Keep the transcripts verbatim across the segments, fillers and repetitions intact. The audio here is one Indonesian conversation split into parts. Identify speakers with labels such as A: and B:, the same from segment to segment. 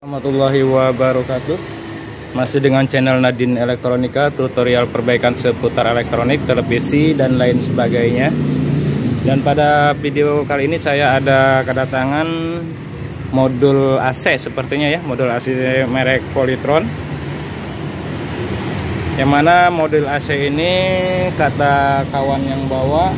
A: Warahmatullahi wabarakatuh. Masih dengan channel Nadine Elektronika, tutorial perbaikan seputar elektronik, televisi dan lain sebagainya. Dan pada video kali ini saya ada kedatangan modul A C sepertinya ya, modul A C merek Polytron. Yang mana modul A C ini kata kawan yang bawa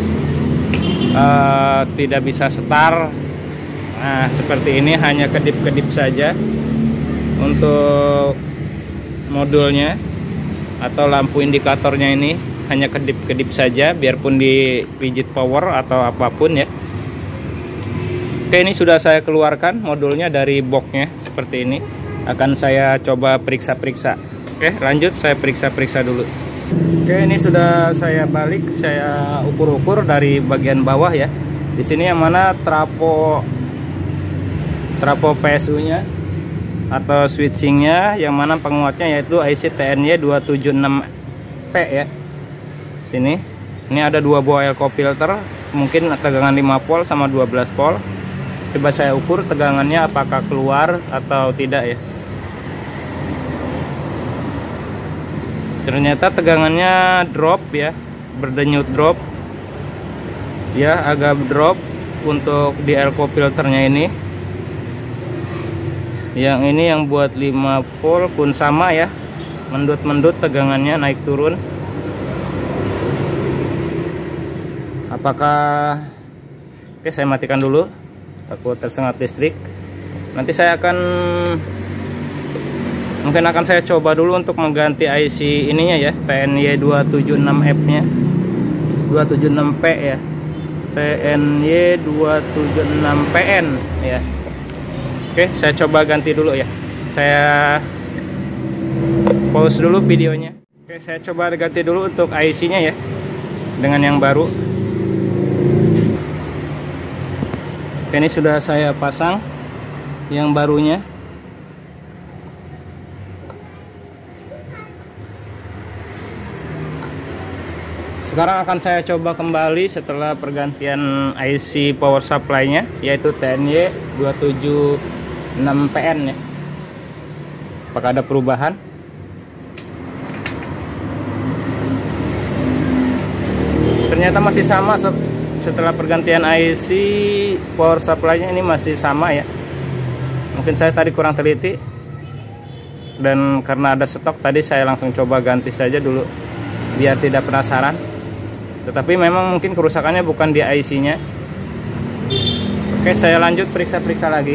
A: uh, tidak bisa setar. Nah, seperti ini hanya kedip-kedip saja untuk modulnya, atau lampu indikatornya ini hanya kedip-kedip saja, biarpun dipijit power atau apapun ya. Oke, ini sudah saya keluarkan modulnya dari boxnya seperti ini. Akan saya coba periksa-periksa. Oke, lanjut saya periksa-periksa dulu. Oke, ini sudah saya balik, saya ukur-ukur dari bagian bawah ya. Di sini yang mana trapo trapo P S U-nya atau switchingnya, yang mana penguatnya yaitu I C T N Y dua tujuh enam P ya. Sini, ini ada dua buah elko filter, mungkin tegangan lima volt sama dua belas volt. Coba saya ukur tegangannya apakah keluar atau tidak ya. Ternyata tegangannya drop ya, berdenyut drop. Ya, agak drop untuk di elko filternya ini. Yang ini yang buat lima volt pun sama ya, mendut-mendut tegangannya naik turun. Apakah oke, saya matikan dulu, takut tersengat listrik. Nanti saya akan mungkin akan saya coba dulu untuk mengganti I C ininya ya, T N Y dua tujuh enam F nya, dua tujuh enam P ya, T N Y dua tujuh enam P N ya. Oke, saya coba ganti dulu ya. Saya pause dulu videonya. Oke, saya coba ganti dulu untuk I C-nya ya, dengan yang baru. Oke, ini sudah saya pasang yang barunya. Sekarang akan saya coba kembali setelah pergantian I C power supply-nya, yaitu T N Y dua tujuh enam P N ya. Apakah ada perubahan? Ternyata masih sama setelah pergantian I C power supply-nya, ini masih sama ya. Mungkin saya tadi kurang teliti, dan karena ada stok tadi saya langsung coba ganti saja dulu biar tidak penasaran. Tetapi memang mungkin kerusakannya bukan di I C-nya. Oke, saya lanjut periksa-periksa lagi.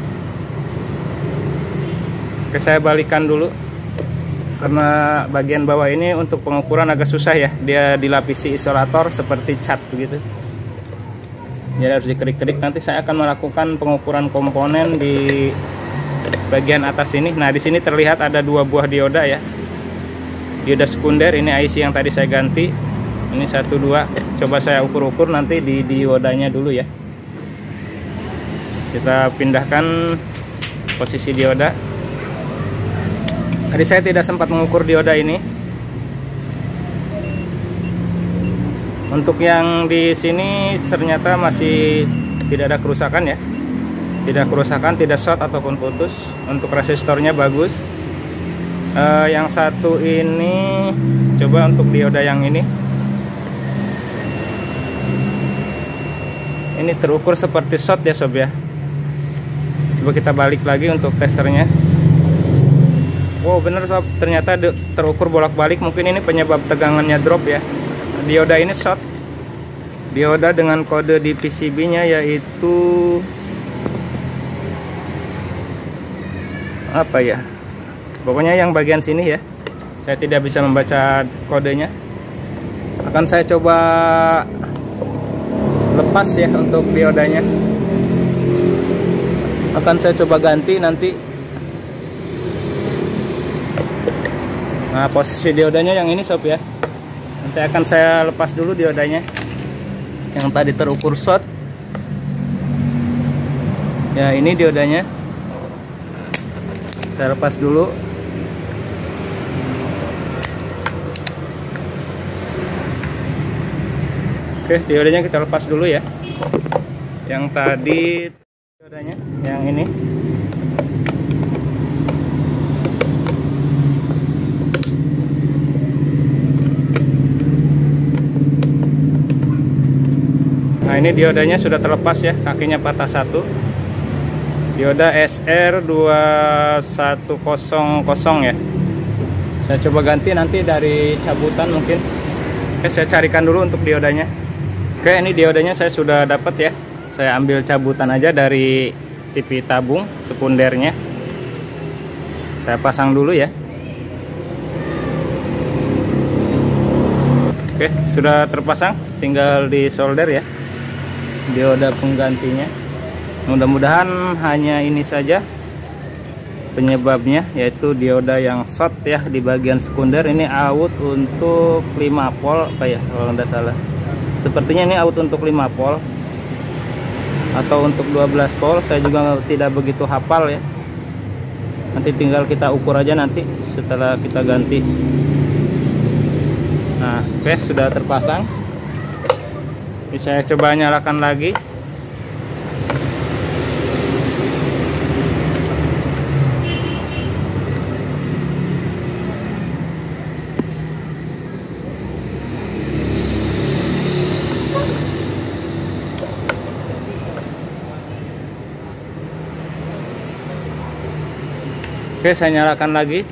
A: Oke, saya balikan dulu, karena bagian bawah ini untuk pengukuran agak susah ya. Dia dilapisi isolator seperti cat begitu. Jadi harus dikerik-kerik. Nanti saya akan melakukan pengukuran komponen di bagian atas ini. Nah, di sini terlihat ada dua buah dioda ya. Dioda sekunder, ini I C yang tadi saya ganti. Ini satu dua. Coba saya ukur-ukur nanti di diodanya dulu ya. Kita pindahkan posisi dioda. Tadi saya tidak sempat mengukur dioda ini. Untuk yang di sini ternyata masih tidak ada kerusakan ya. Tidak kerusakan, tidak short ataupun putus. Untuk resistornya bagus. Uh, yang satu ini, coba untuk dioda yang ini. Ini terukur seperti short ya sob ya. Coba kita balik lagi untuk testernya. Wow, bener sob, ternyata terukur bolak-balik. Mungkin ini penyebab tegangannya drop ya. Dioda ini short. Dioda dengan kode di P C B-nya yaitu apa ya? Pokoknya yang bagian sini ya. Saya tidak bisa membaca kodenya. Akan saya coba lepas ya untuk diodanya. Akan saya coba ganti nanti. Nah, posisi diodanya yang ini sob ya. Nanti akan saya lepas dulu diodanya yang tadi terukur short. Ya, ini diodanya. Saya lepas dulu. Oke, diodanya kita lepas dulu ya. Yang tadi diodanya yang ini. ini diodanya sudah terlepas ya, kakinya patah satu. Dioda S R dua satu nol nol ya. Saya coba ganti nanti dari cabutan mungkin. Oke, saya carikan dulu untuk diodanya. Oke, ini diodanya saya sudah dapat ya. Saya ambil cabutan aja dari T V tabung sekundernya. Saya pasang dulu ya. Oke, sudah terpasang, tinggal di solder ya dioda penggantinya. Mudah-mudahan hanya ini saja penyebabnya, yaitu dioda yang short ya di bagian sekunder. Ini out untuk lima volt kayak kalau tidak salah. Sepertinya ini out untuk lima volt atau untuk dua belas volt, saya juga tidak begitu hafal ya. Nanti tinggal kita ukur aja nanti setelah kita ganti. Nah, oke, sudah terpasang. Ini saya coba nyalakan lagi. Oke, saya nyalakan lagi.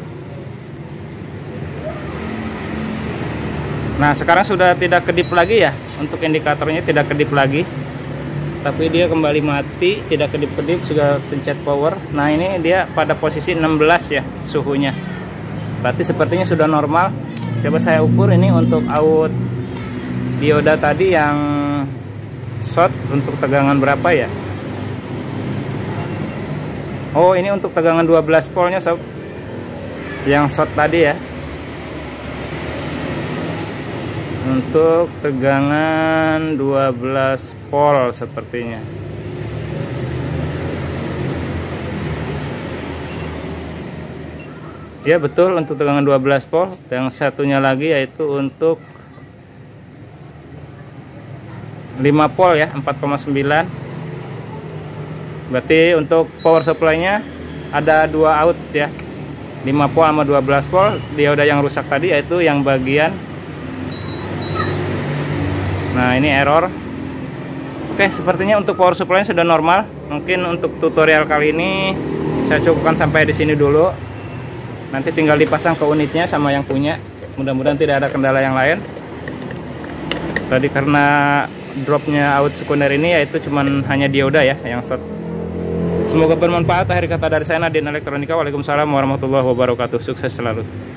A: Nah, sekarang sudah tidak kedip lagi ya. Untuk indikatornya tidak kedip lagi, tapi dia kembali mati, tidak kedip-kedip, sudah pencet power. Nah, ini dia pada posisi enam belas ya suhunya. Berarti sepertinya sudah normal. Coba saya ukur ini untuk out dioda tadi yang short untuk tegangan berapa ya. Oh, ini untuk tegangan dua belas voltnya sob, yang short tadi ya. Untuk tegangan dua belas volt sepertinya. Ya betul, untuk tegangan dua belas volt. Yang satunya lagi yaitu untuk lima volt ya, empat koma sembilan. Berarti untuk power supply-nya ada dua out ya, lima volt sama dua belas volt. Dioda yang rusak tadi yaitu yang bagian. Nah, ini error. Oke, sepertinya untuk power supply sudah normal. Mungkin untuk tutorial kali ini saya cukupkan sampai di sini dulu. Nanti tinggal dipasang ke unitnya sama yang punya. Mudah-mudahan tidak ada kendala yang lain. Tadi karena dropnya out sekunder ini yaitu cuman hanya dioda ya yang short. Semoga bermanfaat. Akhir kata dari saya, Nadin Elektronika. Waalaikumsalam warahmatullahi wabarakatuh. Sukses selalu.